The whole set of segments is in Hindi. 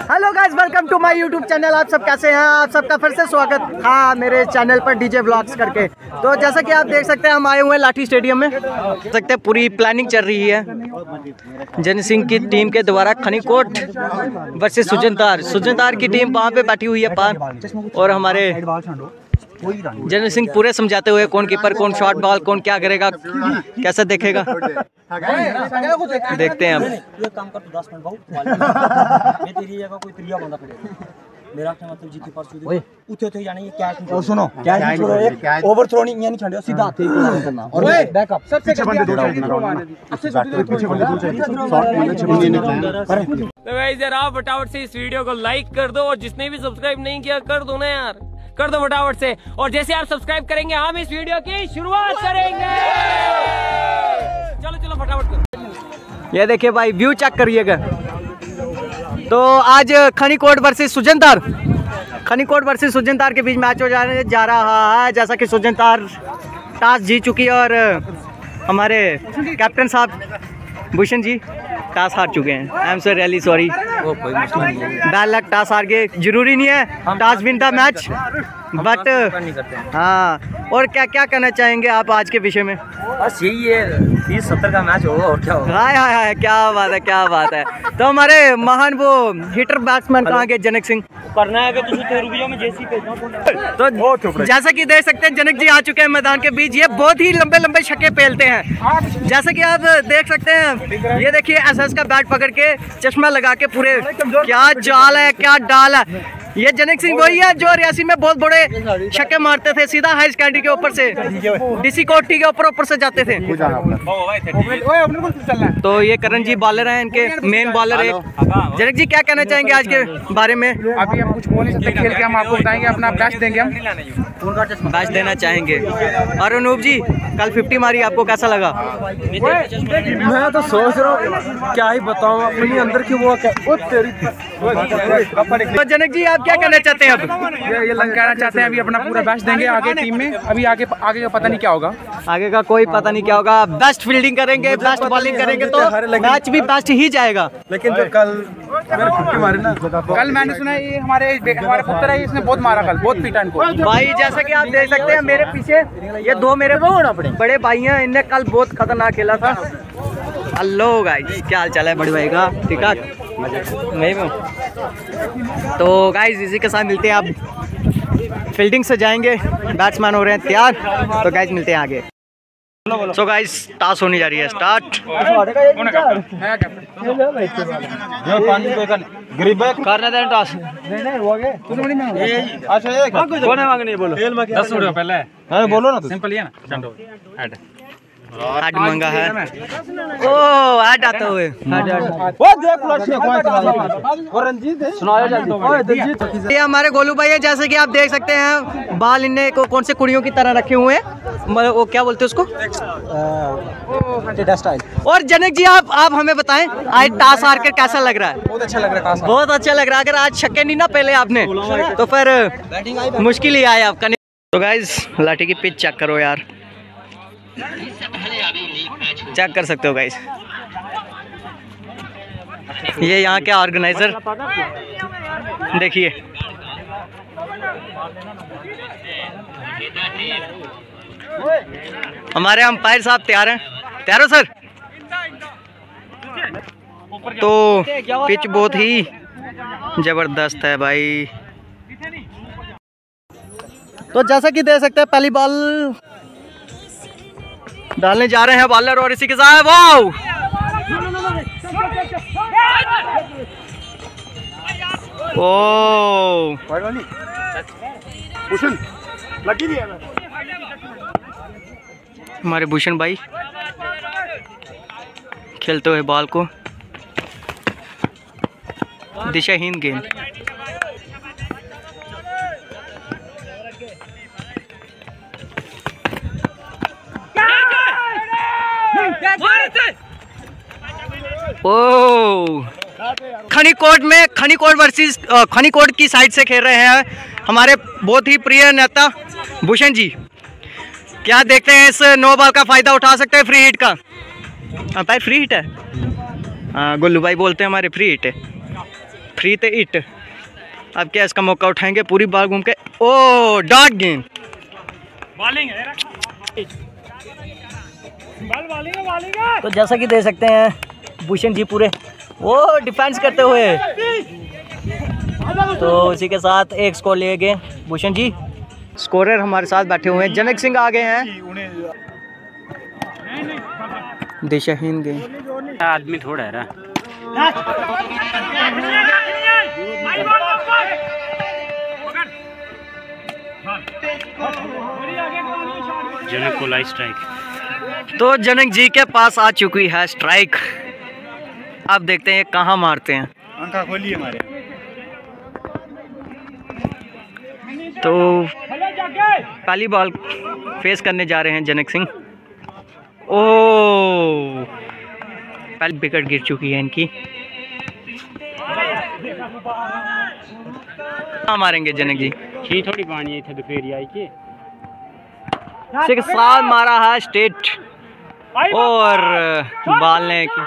Hello guys, welcome to my YouTube channel. आप सब कैसे हैं? आप सबका फिर से स्वागत हाँ मेरे चैनल पर डीजे व्लॉग्स करके। तो जैसा कि आप देख सकते हैं, हम आए हुए हैं लाठी स्टेडियम में। देख सकते हैं पूरी प्लानिंग चल रही है जन सिंह की टीम के द्वारा। खनीकोट वर्सेस सुजनतार की टीम वहाँ पे बैठी हुई है पार, और हमारे जन सिंह पूरे समझाते हुए कौन कीपर, कौन शॉट बॉल, कौन क्या करेगा, कैसे देखेगा, देखते हैं हम। मेरा क्या मतलब जीती परसों उठे जाने ये कैच और सुनो कैच ओवर थ्रो नहीं ये नहीं छंडे सीधा हाथ ही करना और बैकअप सबसे बंदे दो पीछे बंदे तो गाइस यार आप फटाफट से इस वीडियो को लाइक कर दो, और जिसने भी सब्सक्राइब नहीं किया कर दो ना यार, कर दो फटाफट से। और जैसे आप सब्सक्राइब करेंगे हम इस वीडियो की शुरुआत करेंगे। चलो चलो फटाफट करो। ये देखिए भाई, व्यू चेक करिएगा। तो आज खनीकोट वर्सेस सुजनतार के बीच मैच हो जाने जा रहा है। जैसा कि सुजनतार टॉस जीत चुकी है और हमारे कैप्टन साहब भूषण जी टॉस हार चुके हैं। I am so really sorry, bad luck, toss हार गए। जरूरी नहीं है toss win the match, but हाँ। और क्या क्या कहना चाहेंगे आप आज के विषय में? बस यही है, 30-70 का मैच होगा और क्या होगा। हाय हाय हाय, क्या बात है, क्या बात है। तो हमारे महान वो हिटर बैट्समैन कहाँ गए? जनक सिंह करना है में जैसी तो जैसा कि देख सकते हैं जनक जी आ चुके हैं मैदान के बीच। ये बहुत ही लंबे लंबे छक्के पेलते हैं, जैसा कि आप देख सकते हैं। ये देखिए एसएस का बैट पकड़ के, चश्मा लगा के, पूरे क्या चाल है, क्या डाल है। ये जनक सिंह वही है जो रियासी में बहुत बड़े छक्के मारते थे, सीधा हाई सेकेंडरी के ऊपर से डीसी कोठी के ऊपर से जाते थे। तो ये करण जी बॉलर हैं, इनके मेन बॉलर है। जनक जी क्या कहना चाहेंगे आज के बारे में? अभी हम कुछ बोल खेल के हम आपको बताएंगे, अपना बेस्ट देंगे, हम बेस्ट देना चाहेंगे। और अनूप जी कल 50 मारी, आपको कैसा लगा? मैं तो सोच रहा हूँ क्या ही बताऊँ, अपनी अंदर की वो तो जनक जी आप क्या कहना चाहते हैं? अब ये कहना चाहते हैं अभी अपना पूरा बेस्ट देंगे आगे टीम में। अभी आगे का पता नहीं क्या होगा, आगे का कोई पता नहीं क्या होगा। बेस्ट फील्डिंग करेंगे, बेस्ट बॉलिंग करेंगे तो मैच भी बेस्ट ही जाएगा। लेकिन जो कल मैंने 50 मारी ना, कल मैंने सुना है ये हमारे पुत्र है, इसने बहुत मारा, कल बहुत पीटा इनको भाई। जैसा कि आप देख सकते हैं मेरे पीछे ये दो मेरे बड़े भाई हैं, इनने कल बहुत खतरनाक खेला था। हेलो गाइस, क्या हाल चाल है बड़े भाई का? ठीक ठाक मैं हूँ। तो गाइस इसी के साथ मिलते हैं। आप फील्डिंग से जाएंगे, बैट्समैन हो रहे हैं तैयार। तो गाइस मिलते हैं आगे। सो गाइस टॉस होने जा रही है स्टार्ट। करने दें टॉस। बोलो पहले, बोलो ना, सिंपल ही है ना। हेड मंगा है, ओ हेड आते हुए ये हमारे गोलू भाई है। जैसे कि आप देख सकते हैं बाल इनने को कौन से कुड़ियों की तरह रखे हुए हैं, वो क्या बोलते हैं उसको, स्टाइल। और जनक जी आप हमें बताएं आज टॉस हार कर कैसा लग रहा है? बहुत अच्छा लग रहा है, बहुत अच्छा लग रहा है। अगर आज छक्के नहीं ना पहले आपने तो फिर मुश्किल ही आया आपका। तो गाइस लाठी की पिच चेक करो यार, चेक कर सकते हो गाइस। ये यहाँ के ऑर्गेनाइजर देखिए। हमारे अंपायर साहब तैयार हैं? तैयार हो सर? तो पिच बहुत ही जबरदस्त है भाई। तो जैसा कि देख सकते हैं पहली बॉल डालने जा रहे हैं बॉलर, और इसी के साथ वाओ ओ हमारे भूषण भाई खेलते हुए बॉल को, दिशाहीन गेंद। ओ खनीकोट वर्सेस खनीकोट की साइड से खेल रहे हैं हमारे बहुत ही प्रिय नेता भूषण जी। क्या देखते हैं इस नो बॉल का फायदा उठा सकते हैं फ्री हिट का? भाई फ्री हिट है, हाँ गुल्लू भाई बोलते हैं हमारे फ्री हिट है। फ्री थे इट। अब क्या इसका मौका उठाएंगे, पूरी बाल घूम के। ओ डॉट गेंद, तो जैसा कि देख सकते हैं भूषण जी पूरे वो डिफेंस करते हुए, तो इसी के साथ एक स्कोर लिए गए भूषण जी। स्कोरर हमारे साथ बैठे हुए हैं, जनक सिंह आ गए हैं। दिशाहीन गए आदमी थोड़ा है जनक को लाइट स्ट्राइक। तो जनक जी के पास आ चुकी है स्ट्राइक। अब देखते हैं कहाँ मारते हैं। अंका खोलिए हमारे। तो पहली बॉल फेस करने जा रहे हैं जनक सिंह। ओ पहली विकेट गिर चुकी है इनकी। कहाँ मारेंगे जनक जी? ही थोड़ी पानी थे दोपहर आई के सिक्स साल मारा है स्टेट और बॉल ने की।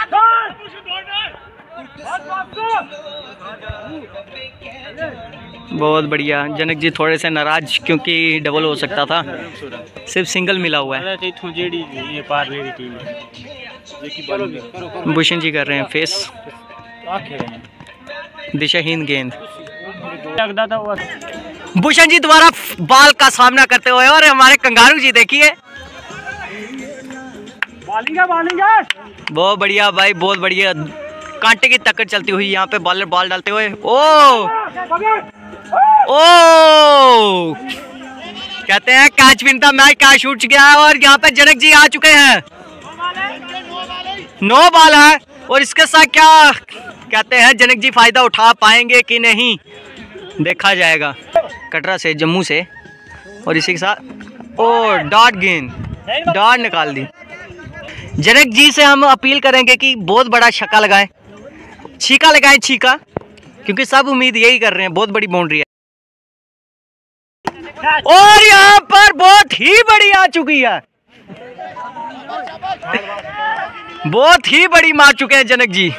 बहुत बढ़िया। जनक जी थोड़े से नाराज क्योंकि डबल हो सकता था, सिर्फ सिंगल मिला हुआ है। भूषण जी कर रहे हैं फेस, दिशाहीन गेंद। भूषण जी दोबारा बॉल का सामना करते हुए, और हमारे कंगारू जी देखिए बहुत बढ़िया भाई, बहुत बढ़िया। कांटे की टक्कर चलती हुई यहाँ पे बॉलर बॉल डालते हुए। ओ कहते हैं कैच विन था मैच, कैच उठ गया है और यहाँ पे जनक जी आ चुके हैं। 9 बॉल है और इसके साथ क्या कहते हैं जनक जी फायदा उठा पाएंगे कि नहीं, देखा जाएगा। कटरा से, जम्मू से, और इसी के साथ ओ डॉट गेंद, डॉट निकाल दी। जनक जी से हम अपील करेंगे कि बहुत बड़ा छक्का लगाएं, छीका लगाएं, छीका, क्योंकि सब उम्मीद यही कर रहे हैं। बहुत बड़ी बाउंड्री है और यहाँ पर बहुत ही बड़ी आ चुकी है, बहुत ही बड़ी मार चुके हैं जनक जी।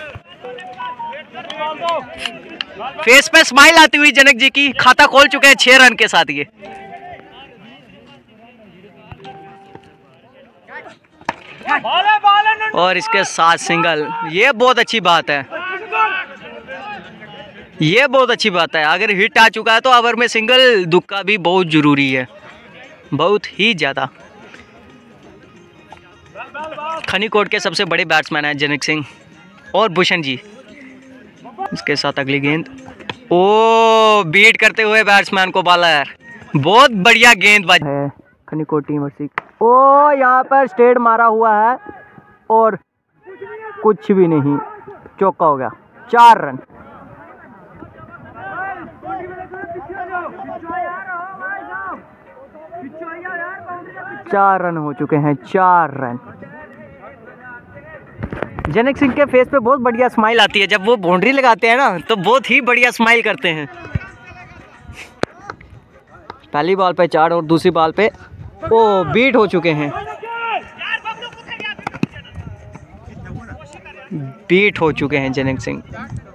फेस पे स्माइल आती हुई जनक जी की, खाता खोल चुके हैं 6 रन के साथ ये। और इसके साथ सिंगल, ये बहुत अच्छी बात है, ये बहुत अच्छी बात है। अगर हिट आ चुका है तो ओवर में सिंगल दुक्का भी बहुत जरूरी है, बहुत ही ज्यादा। खनीकोट के सबसे बड़े बैट्समैन हैं जनक सिंह और भूषण जी। इसके साथ अगली गेंद, ओ बीट करते हुए बैट्समैन को बॉलर, बहुत बढ़िया गेंदबाजी है खनीकोट टीम। ओ यहाँ पर स्टेट मारा हुआ है और कुछ भी नहीं, चौका हो गया। 4 रन। चार रन हो चुके हैं, 4 रन। जनक सिंह के फेस पे बहुत बढ़िया स्माइल आती है जब वो बाउंड्री लगाते हैं ना, तो बहुत ही बढ़िया स्माइल करते हैं। पहली बॉल पे 4 और दूसरी बॉल पे ओ बीट हो चुके हैं, बीट हो चुके हैं जनक सिंह।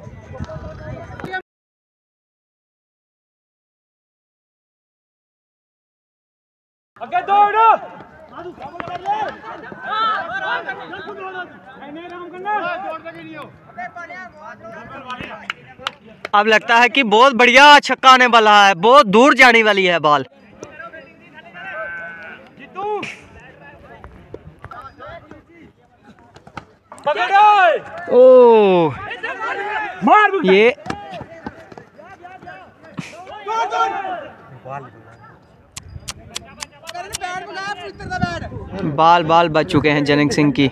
अब लगता है कि बहुत बढ़िया छक्का आने वाला है, बहुत दूर जाने वाली है बॉल। ओ ये बाल बच चुके हैं जनक सिंह की।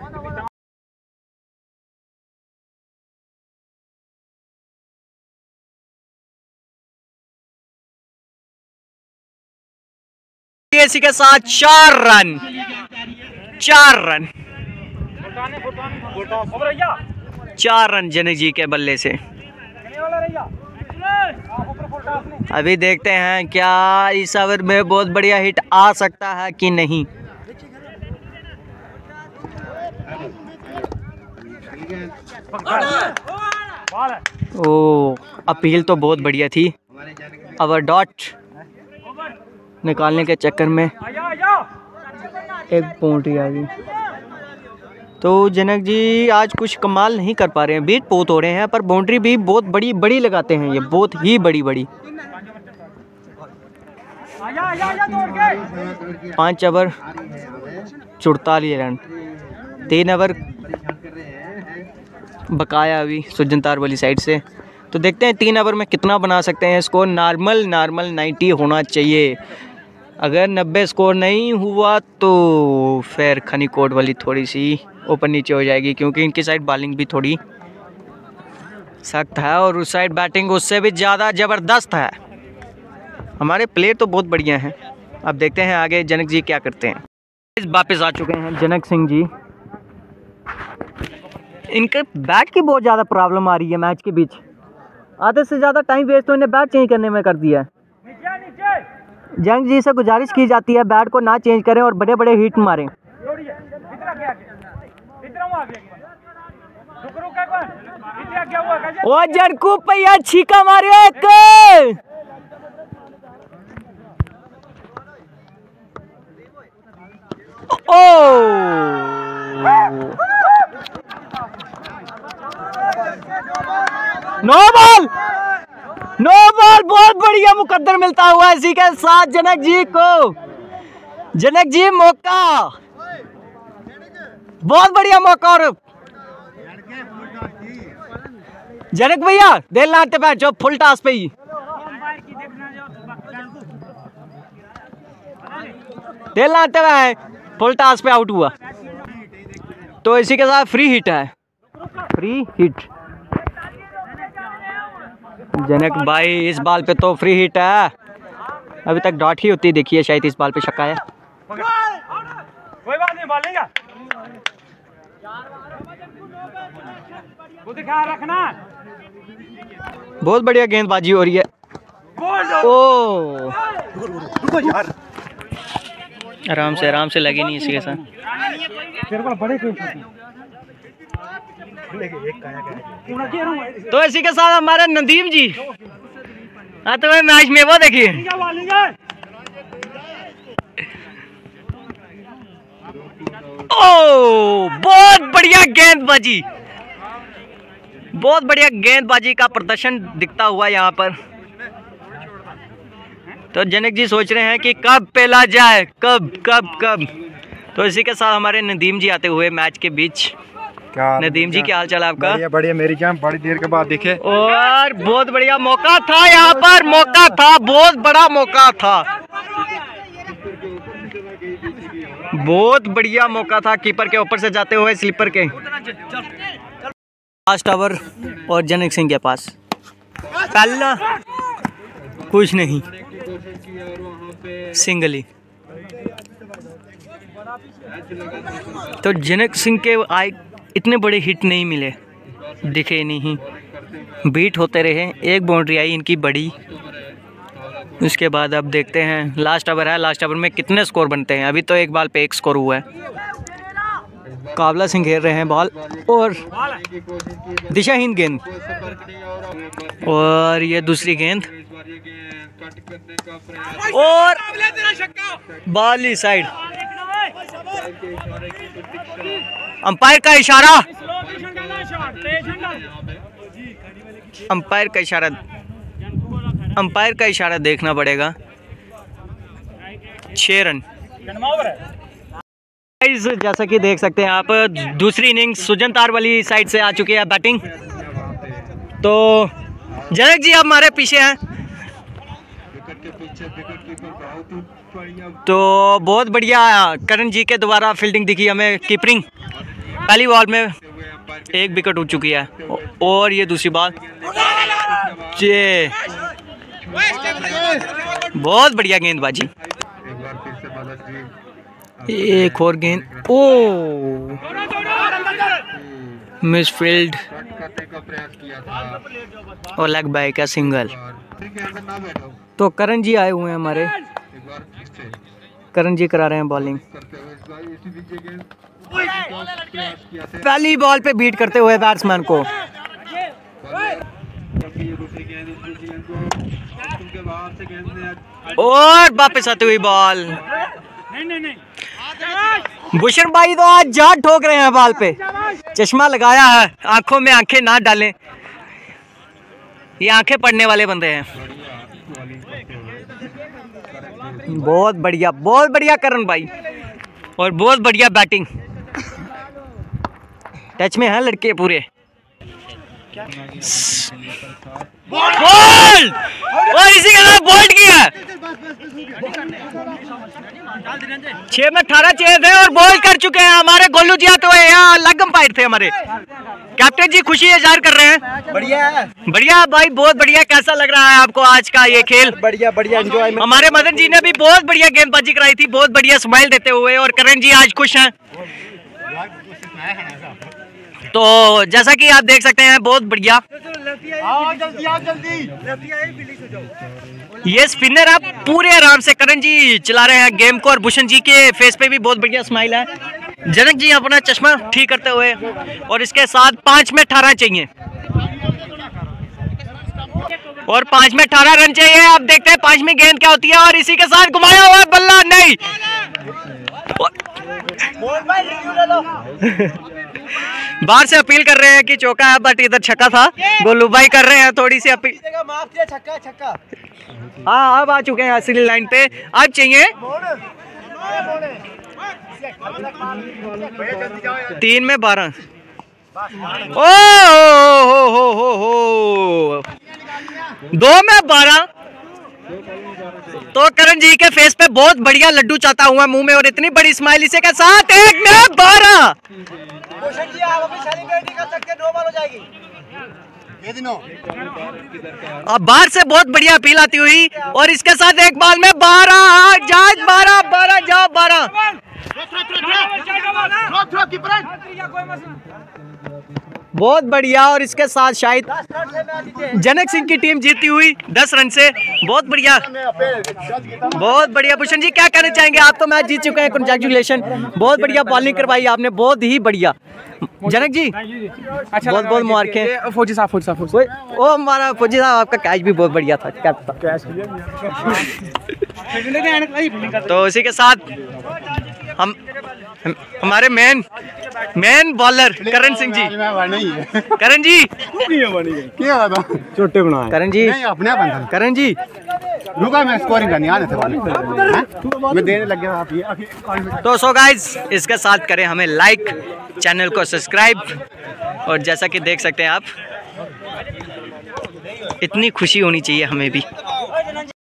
इसी के साथ 4 run, 4 run, 4 run Janak ji के बल्ले से। अभी देखते हैं क्या इस ओवर में बहुत बढ़िया हिट आ सकता है कि नहीं। ओ अपील तो बहुत बढ़िया थी, अवर डॉट निकालने के चक्कर में एक बाउंड्री आ गई। तो जनक जी आज कुछ कमाल नहीं कर पा रहे हैं, बीट बहुत हो रहे हैं, पर बाउंड्री भी बहुत बड़ी बड़ी लगाते हैं ये, बहुत ही बड़ी बड़ी। 5 ओवर 44 रन, 3 ओवर बकाया अभी सुजनतार वाली साइड से। तो देखते हैं 3 ओवर में कितना बना सकते हैं स्कोर। नॉर्मल 90 होना चाहिए, अगर 90 स्कोर नहीं हुआ तो फिर खनीकोट वाली थोड़ी सी ऊपर नीचे हो जाएगी, क्योंकि इनकी साइड बॉलिंग भी थोड़ी सख्त है और उस साइड बैटिंग उससे भी ज़्यादा ज़बरदस्त है। हमारे प्लेयर तो बहुत बढ़िया हैं। अब देखते हैं आगे जनक जी क्या करते हैं। वापस आ चुके हैं जनक सिंह जी। इनके बैट की बहुत ज़्यादा प्रॉब्लम आ रही है मैच के बीच, आधे से ज़्यादा टाइम वेस्ट तो इन्हें बैट चेंज करने में कर दिया है। जनक जी से गुजारिश की जाती है बैट को ना चेंज करें और बड़े बड़े हिट मारें। ओ जनकू भैया छीका मारियो एक। ओ नो बॉल, नो बॉल। बहुत बढ़िया मुकद्दर मिलता हुआ इसी के साथ जनक जी को। जनक जी मौका, बहुत बढ़िया मौका। और जनक भैया दिल लाते बैठ जाओ फुल टास पे ही, दिल लाते हुए फुल टास पे आउट हुआ। तो इसी के साथ फ्री हिट है, फ्री हिट। जनक भाई इस बॉल पे तो फ्री हिट है, अभी तक डॉट ही होती देखिए, शायद इस बॉल पे शक्का है। कोई बात नहीं, बालेगा रखना। बहुत बढ़िया गेंदबाजी हो रही है। ओ आराम से लगी नहीं इसके साथ। तो इसी के साथ हमारे नदीम जी आते हुए मैच में वो देखिए। ओ बहुत बढ़िया गेंदबाजी, बहुत बढ़िया गेंदबाजी का प्रदर्शन दिखता हुआ यहाँ पर। तो जनक जी सोच रहे हैं कि कब पेला जाए, कब कब कब। तो इसी के साथ हमारे नदीम जी आते हुए मैच के बीच। नदीम जी क्या हाल चाल आपका? बढ़िया बढ़िया मेरी जान, बड़ी देर के बाद देखे और बहुत बढ़िया मौका था यहाँ पर, मौका था, बहुत बड़ा मौका था, बहुत बढ़िया मौका था कीपर के ऊपर से जाते हुए स्लीपर के। लास्ट ओवर और जनक सिंह के पास पहला कुछ नहीं, सिंगली। तो जनक सिंह के आए इतने बड़े हिट नहीं मिले, दिखे नहीं, बीट होते रहे। एक बाउंड्री आई इनकी बड़ी, उसके बाद अब देखते हैं लास्ट ओवर है, लास्ट ओवर में कितने स्कोर बनते हैं। अभी तो एक बॉल पे 1 स्कोर हुआ है। काबला सिंह घेर रहे हैं बॉल और दिशाहीन गेंद, और ये दूसरी गेंद और बाली साइड। अंपायर का इशारा, अंपायर का इशारा, अंपायर का इशारा देखना पड़ेगा। 6 रन। जैसा कि देख सकते हैं आप, दूसरी इनिंग्स सुजनतार वाली साइड से आ चुकी है बैटिंग। तो जनक जी अब हमारे पीछे हैं। तो बहुत बढ़िया करण जी के द्वारा फील्डिंग दिखी हमें, कीपरिंग। पहली बॉल में 1 विकेट उठ चुकी है और ये दूसरी बॉल, ये बहुत बढ़िया गेंदबाजी। एक और गेंद, ओ मिस फील्ड और लेग बाय का सिंगल। तो करण जी आए हुए हैं हमारे, करण जी करा रहे हैं बॉलिंग। पहली बॉल पे बीट करते हुए बैट्समैन को। और वापस आती हुई बॉल। भूषण भाई तो आज जान ठोक रहे हैं बॉल पे। चश्मा लगाया है, आंखों में आंखें ना डालें, ये आंखें पड़ने वाले बंदे हैं। बहुत बढ़िया करण भाई, और बहुत बढ़िया बैटिंग। टच में हैं लड़के पूरे। बोल्ड, और इसी के साथ बोल्ड किया। 6 में 18 चाहिए थे और बोल्ड कर चुके हैं हमारे गोलू जी। तो यहाँ अलग अंपायर थे हमारे कैप्टन जी, खुशी इजहार कर रहे हैं। बढ़िया भाई, बहुत बढ़िया। कैसा लग रहा है आपको आज का ये खेल? बढ़िया एंजॉय। हमारे मदन जी ने भी बहुत बढ़िया गेंदबाजी कराई थी, बहुत बढ़िया स्माइल देते हुए, और करण जी आज खुश हैं। तो जैसा कि आप देख सकते हैं, बहुत बढ़िया। ये स्पिनर आप पूरे आराम से करण जी चला रहे हैं गेम को, और भूषण जी के फेस पे भी बहुत बढ़िया स्माइल है। जनक जी अपना चश्मा ठीक करते हुए, और इसके साथ 5 में 18 चाहिए, और 5 में 18 रन चाहिए। आप देखते हैं 5वीं गेंद क्या होती है, और इसी के साथ घुमाया हुआ बल्ला नहीं। बाहर से अपील कर रहे हैं कि चौका है, बट इधर छक्का था। गोलू भाई कर रहे हैं थोड़ी सी अपील। हाँ, अब आ चुके हैं असली लाइन पे। अब चाहिए 3 में 12। ओ हो 2 में 12। तो करण जी के फेस पे बहुत बढ़िया लड्डू चाहता हुआ मुंह में, और इतनी बड़ी स्माइल इसे के साथ 1 में 12। जी आप अभी सेलिब्रेट कर सकते हैं, 9 बॉल हो जाएगी। अब बाहर से बहुत बढ़िया अपील आती हुई, और इसके साथ एक बॉल में 12। जाज 12 जाओ 12। बहुत बढ़िया, और इसके साथ शायद जनक सिंह की टीम जीती हुई 10 रन से। बहुत बढ़िया, बहुत बढ़िया। भूषण जी क्या कहना चाहेंगे? आप तो मैच जीत चुके हैं, कंग्रेचुलेशन। बहुत बढ़िया बॉलिंग करवाई आपने, बहुत ही बढ़िया। जनक जी अच्छा, बहुत बहुत मुबारकें। फौजी साहब ओ हमारा फौजी साहब, आपका कैच भी बहुत बढ़िया था। तो इसी के साथ हम हमारे मेन बॉलर करण सिंह जी। करण जी छोटे बना करण जी करण जी रुका, मैं स्कोरिंग करनी आने थे मैं देने लग गया आप ये। तो सो गाइज, इसके साथ करें हमें लाइक, चैनल को सब्सक्राइब, और जैसा कि देख सकते हैं आप, इतनी खुशी होनी चाहिए हमें भी।